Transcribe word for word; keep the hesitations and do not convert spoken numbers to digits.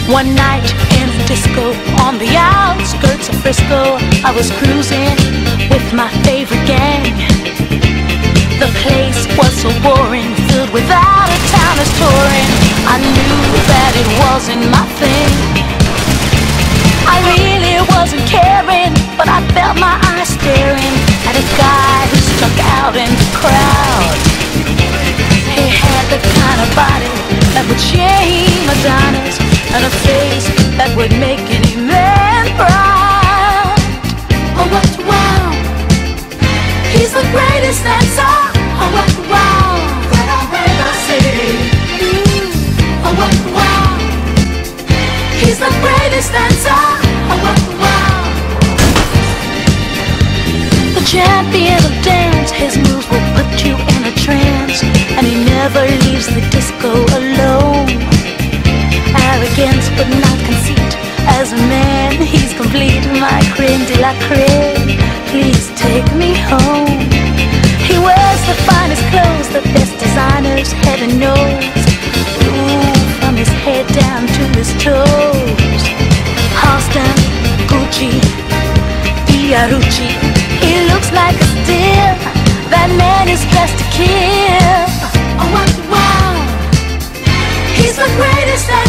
One night in the disco on the outskirts of Frisco, I was cruising with my favorite gang. The place was so boring, filled with out-of-towners touring. I knew that it wasn't my thing. I really wasn't caring, but I felt my eyes staring at a guy who stuck out in the crowd. He had the kind of body that would shame Adonis, and a face that would make any man proud. Oh, what wow! He's the greatest dancer. Oh, what wow! That I've ever seen. Mm. Oh, what wow! He's the greatest dancer. Oh, what wow! The champion of dance, his moves will put you in a trance, and he never leaves the disco alone. Arrogance but not conceit, as a man he's complete. My creme de la creme, please take me home. He wears the finest clothes, the best designers, heaven knows. Ooh, from his head down to his toes. Halston, Gucci, Fiorucci, he looks like a steal. That man is dressed to kill. Oh, what wow! He's the greatest.